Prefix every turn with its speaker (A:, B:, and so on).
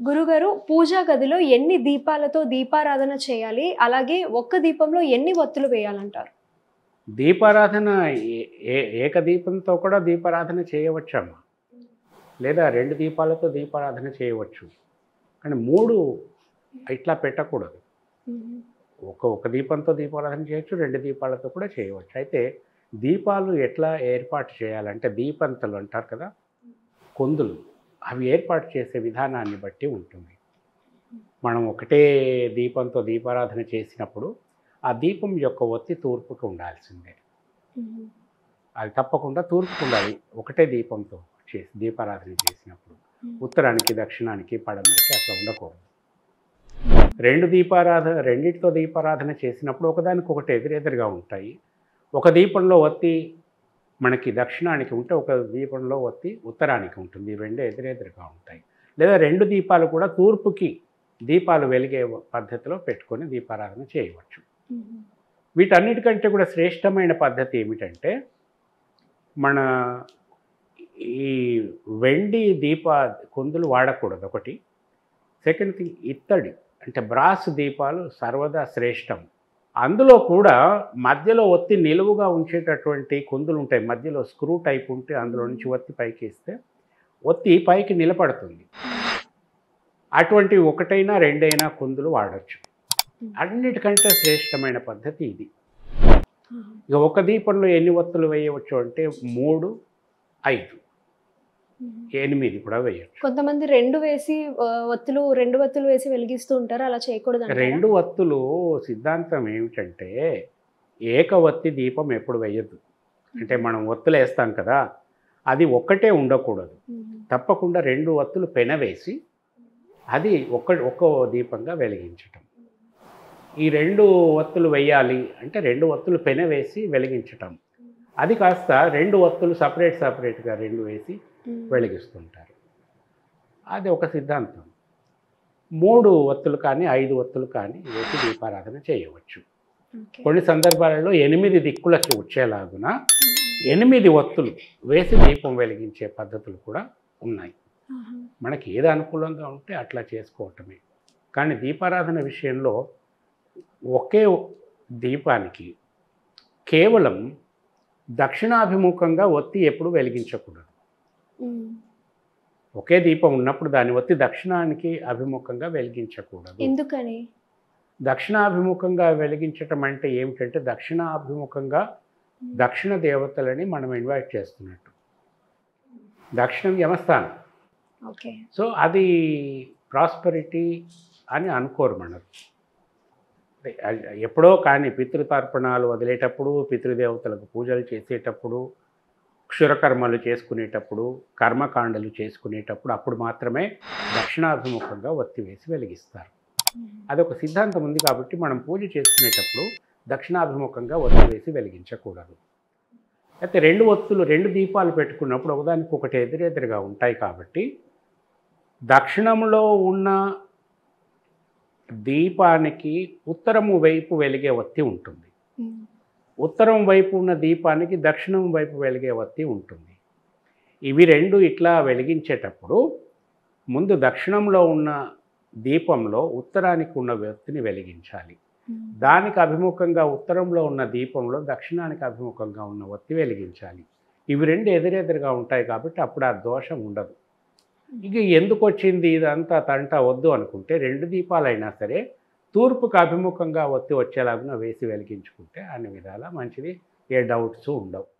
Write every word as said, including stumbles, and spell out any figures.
A: గురుగారు పూజా గదిలో ఎన్ని దీపాలతో దీపారాధన చేయాలి? అలాగే ఒక్క దీపంలో ఎన్ని ఒత్తులు వేయాలంటారు?
B: దీపారాధన ఏ ఏ ఏక దీపంతో కూడా దీపారాధన చేయవచ్చమ్మా. లేదా రెండు దీపాలతో దీపారాధన చేయవచ్చు. కానీ మూడు ఇట్లా పెట్టకూడదు.
A: హుహు.
B: ఒక ఒక దీపంతో దీపారాధన చేయొచ్చు, రెండు దీపాలతో కూడా చేయవచ్చు. అయితే దీపాలు ఎట్లా ఏర్పాటు చేయాలంటే దీపంతలు అంటారు కదా, కొందులు అవి ఏర్పాటు చేసే విధానాన్ని బట్టి ఉంటుంది. మనం ఒకటే దీపంతో దీపారాధన చేసినప్పుడు ఆ దీపం యొక్క ఒత్తి తూర్పుకు ఉండాల్సిందే.
A: హుహు.
B: అది తప్పకుండా తూర్పుకు ఉండాలి. ఒకటే దీపంతో చేసి దీపారాధన చేసినప్పుడు ఉత్తరానికి, దక్షిణానికి, పడమరకి అట్లా ఉండకూడదు. రెండు దీపారాధన రెండింటితో దీపారాధన చేసినప్పుడు ఒకదానికొకటి ఎదురెదురుగా ఉంటాయి. ఒక దీపంలో ఒత్తి మనకి దక్షిణానికి ఉంటే ఒక దీపంలో ఒత్తి ఉత్తరానికి ఉంటుంది. ఈ రెండు ఎదురెదురుగా ఉంటాయి. లేదా రెండు దీపాలు కూడా తూర్పుకి దీపాలు వెలిగే పద్ధతిలో పెట్టుకొని దీపారాధన చేయవచ్చు.
A: హుహు.
B: వీటన్నిటికంటే కూడా శ్రేష్టమైన పద్ధతి ఏమిటంటే, మన ఈ వెండి దీప కొందులు వాడకూడదు ఒకటి. సెకండ్ థింగ్, ఇత్తడి అంటే బ్రాస్ దీపాలు సర్వదా శ్రేష్టం. అందులో కూడా మధ్యలో ఒత్తి నిలువుగా ఉంచేటటువంటి కొందులు ఉంటాయి. మధ్యలో స్క్రూ టైప్ ఉంటే అందులో నుంచి ఒత్తి పైకి ఇస్తే ఒత్తి పైకి నిలబడుతుంది. అటువంటి ఒకటైనా రెండైనా కొందులు వాడచ్చు. అన్నిటికంటే శ్రేష్టమైన పద్ధతి ఇది. ఇక ఒక దీపంలో ఎన్ని ఒత్తులు వేయవచ్చు అంటే మూడు, ఐదు, ఎనిమిది కూడా వేయచ్చు.
A: కొంతమంది రెండు వేసి ఆహ్, ఒత్తులు రెండు ఒత్తులు వేసి వెలిగిస్తూ ఉంటారు. అలా చేయకూడదంటారా?
B: రెండు ఒత్తులు సిద్ధాంతం ఏమిటంటే, ఏక ఒత్తి దీపం ఎప్పుడు వేయద్దు. అంటే మనం ఒత్తులు వేస్తాం కదా, అది ఒక్కటే ఉండకూడదు.
A: హుహు.
B: తప్పకుండా రెండు ఒత్తులు పెనవేసి అది ఒక్క ఒక్కో దీపంగా వెలిగించటం. ఈ రెండు ఒత్తులు వేయాలి అంటే రెండు ఒత్తులు పెనవేసి వెలిగించటం. అది కాస్త రెండు ఒత్తులు సపరేట్ సపరేట్గా రెండు వేసి వెలిగిస్తుంటారు. అది ఒక సిద్ధాంతం. మూడు ఒత్తులు కానీ ఐదు ఒత్తులు కానీ వేసి దీపారాధన చేయవచ్చు.
A: ఓకే.
B: కొన్ని సందర్భాలలో ఎనిమిది దిక్కులకి వచ్చేలాగున ఎనిమిది ఒత్తులు వేసి దీపం వెలిగించే పద్ధతులు కూడా ఉన్నాయి.
A: ఆహా.
B: మనకి ఏది అనుకూలంగా ఉంటే అట్లా చేసుకోవటమే. కానీ దీపారాధన విషయంలో ఒకే దీపానికి కేవలం దక్షిణాభిముఖంగా ఒత్తి ఎప్పుడు వెలిగించకూడదు.
A: హ్మ్.
B: ఒకే దీపం ఉన్నప్పుడు దాని ఒత్తి దక్షిణానికి అభిముఖంగా వెలిగించకూడదు.
A: ఎందుకని?
B: దక్షిణాభిముఖంగా వెలిగించటం అంటే ఏమిటంటే, దక్షిణాభిముఖంగా దక్షిణ దేవతలని మనం ఇన్వైట్ చేస్తున్నట్టు. దక్షిణం యమస్థానం.
A: ఓకే.
B: సో అది ప్రాస్పరిటీ అని అనుకోరు మనరు. ఎప్పుడో కానీ పితృతర్పణాలు వదిలేటప్పుడు, పితృదేవతలకు పూజలు చేసేటప్పుడు, క్షురకర్మలు చేసుకునేటప్పుడు, కర్మకాండలు చేసుకునేటప్పుడు అప్పుడు మాత్రమే దక్షిణాభిముఖంగా ఒత్తి వేసి వెలిగిస్తారు. అదొక సిద్ధాంతం ఉంది కాబట్టి మనం పూజ చేసుకునేటప్పుడు దక్షిణాభిముఖంగా ఒత్తి వేసి వెలిగించకూడదు. అయితే రెండు ఒత్తులు రెండు దీపాలు పెట్టుకున్నప్పుడు ఒకదానికి ఒకటి ఎదురెదురుగా ఉంటాయి కాబట్టి దక్షిణంలో ఉన్న దీపానికి ఉత్తరము వైపు వెలిగే ఒత్తి ఉంటుంది.
A: హ్మ్.
B: ఉత్తరం వైపు ఉన్న దీపానికి దక్షిణం వైపు వెలిగే ఒత్తి ఉంటుంది. ఇవి రెండు ఇట్లా వెలిగించేటప్పుడు ముందు దక్షిణంలో ఉన్న దీపంలో ఉత్తరానికి ఉన్న ఒత్తిని వెలిగించాలి.
A: హ్మ్.
B: దానికి అభిముఖంగా ఉత్తరంలో ఉన్న దీపంలో దక్షిణానికి అభిముఖంగా ఉన్న ఒత్తి వెలిగించాలి. ఇవి రెండు ఎదురెదురుగా ఉంటాయి కాబట్టి అప్పుడు ఆ దోషం ఉండదు. ఇక ఎందుకు వచ్చింది ఇదంతా తంట వద్దు అనుకుంటే రెండు దీపాలైనా సరే తూర్పుకు అభిముఖంగా ఒత్తి వచ్చేలాగా వేసి వెలిగించుకుంటే అన్ని విధాలా మంచిది. ఏ డౌట్స్ ఉండవు.